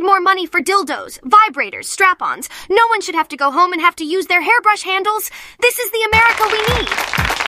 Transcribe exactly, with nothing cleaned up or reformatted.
need more money for dildos, vibrators, strap-ons. No one should have to go home and have to use their hairbrush handles. This is the America we need.